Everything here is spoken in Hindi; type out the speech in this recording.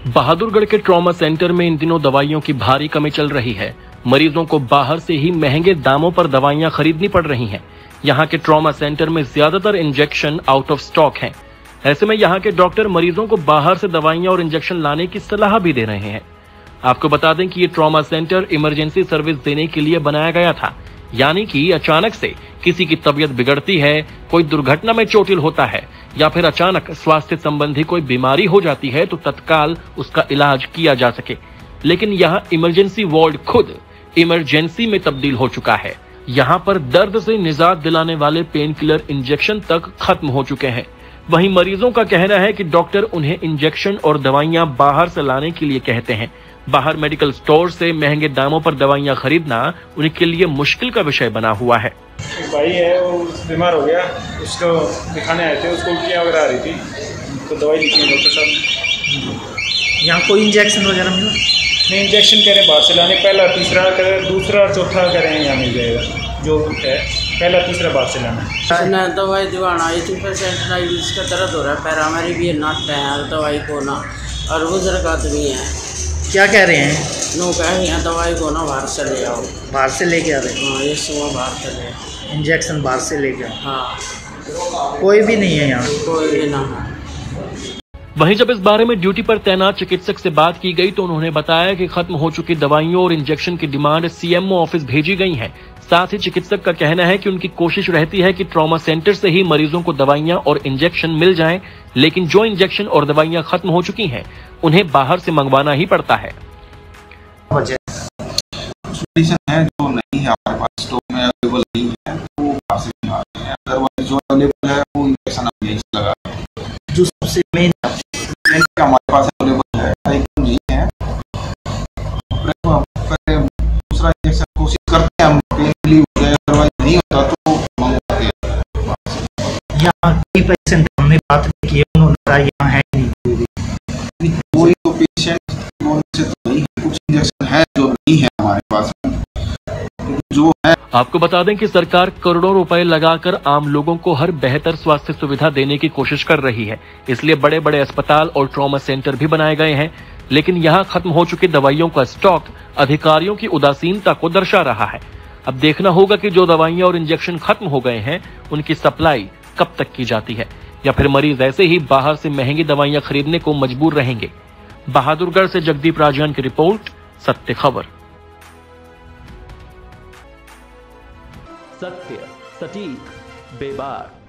बहादुरगढ़ के ट्रॉमा सेंटर में इन दिनों दवाइयों की भारी कमी चल रही है। मरीजों को बाहर से ही महंगे दामों पर दवाइयां खरीदनी पड़ रही हैं। यहाँ के ट्रॉमा सेंटर में ज्यादातर इंजेक्शन आउट ऑफ स्टॉक हैं। ऐसे में यहाँ के डॉक्टर मरीजों को बाहर से दवाइयां और इंजेक्शन लाने की सलाह भी दे रहे हैं। आपको बता दें कि ये ट्रॉमा सेंटर इमरजेंसी सर्विस देने के लिए बनाया गया था, यानी कि अचानक से किसी की तबीयत बिगड़ती है, कोई दुर्घटना में चोटिल होता है या फिर अचानक स्वास्थ्य संबंधी कोई बीमारी हो जाती है तो तत्काल उसका इलाज किया जा सके। लेकिन यहाँ इमरजेंसी वार्ड खुद इमरजेंसी में तब्दील हो चुका है। यहाँ पर दर्द से निजात दिलाने वाले पेन किलर इंजेक्शन तक खत्म हो चुके हैं। वहीं मरीजों का कहना है कि डॉक्टर उन्हें इंजेक्शन और दवाइयां बाहर से लाने के लिए कहते हैं। बाहर मेडिकल स्टोर से महंगे दामों पर दवाइयां खरीदना उनके लिए मुश्किल का विषय बना हुआ है। एक भाई है, वो बीमार हो गया, उसको दिखाने आए थे, उसको उल्टियाँ वगैरह आ रही थी, तो दवाई लिखी है डॉक्टर साहब। यहाँ कोई इंजेक्शन वगैरह मिला नहीं? इंजेक्शन कह रहे हैं बाहर से लाने, पहला तीसरा करें, दूसरा और चौथा कह रहे हैं यहाँ मिल जाएगा, जो है पहला तीसरा बाहर से लाना। दवाई दिवाना आई थी, पेशेंट ना इसका दर्द हो रहा है, पैरा मेरी भी नाटते हैं दवाई को ना, और बुजुर्ग भी हैं। क्या कह रहे हैं? नो कह रहे हैं दवाई को ना बाहर से ले आओ। बाहर से लेके आ रहे हैं? हाँ, ये सुबह बाहर से ले, इंजेक्शन बाहर से लेके आओ। हाँ, कोई भी नहीं है यहाँ? कोई भी ना है। वहीं जब इस बारे में ड्यूटी पर तैनात चिकित्सक से बात की गई तो उन्होंने बताया कि खत्म हो चुकी दवाइयों और इंजेक्शन की डिमांड सीएमओ ऑफिस भेजी गई है। साथ ही चिकित्सक का कहना है कि उनकी कोशिश रहती है कि ट्रॉमा सेंटर से ही मरीजों को दवाइयां और इंजेक्शन मिल जाएं, लेकिन जो इंजेक्शन और दवाइयां खत्म हो चुकी हैं उन्हें बाहर से मंगवाना ही पड़ता है। है जो नहीं है हमारे पास स्टॉक में अवेलेबल नहीं है, वो बाहर से मंगाते हैं। अदरवाइज जो अवेलेबल है वो इंजेक्शन हम यहीं से लगा। जो सबसे मेन हमारे पास अवेलेबल है आइटम नहीं है, दूसरा इंजेक्शन कोशिश करते हैं हम, पेन रिलीव हो जाए, अदरवाइज नहीं होता तो मंगवाते हैं। यहाँ कई पेशेंट हमने बात की है, उन्होंने कहा यहाँ है नहीं कोई तो पेशेंट से तो नहीं, कुछ इंजेक्शन है जो नहीं है हमारे पास जो है। आपको बता दें कि सरकार करोड़ों रुपए लगाकर आम लोगों को हर बेहतर स्वास्थ्य सुविधा देने की कोशिश कर रही है। इसलिए बड़े बड़े अस्पताल और ट्रॉमा सेंटर भी बनाए गए हैं, लेकिन यहाँ खत्म हो चुकी दवाइयों का स्टॉक अधिकारियों की उदासीनता को दर्शा रहा है। अब देखना होगा कि जो दवाइयां और इंजेक्शन खत्म हो गए हैं उनकी सप्लाई कब तक की जाती है, या फिर मरीज ऐसे ही बाहर से महंगी दवाइयां खरीदने को मजबूर रहेंगे। बहादुरगढ़ से जगदीप राजन की रिपोर्ट, सत्य खबर। सत्य, सटीक, बेबाक।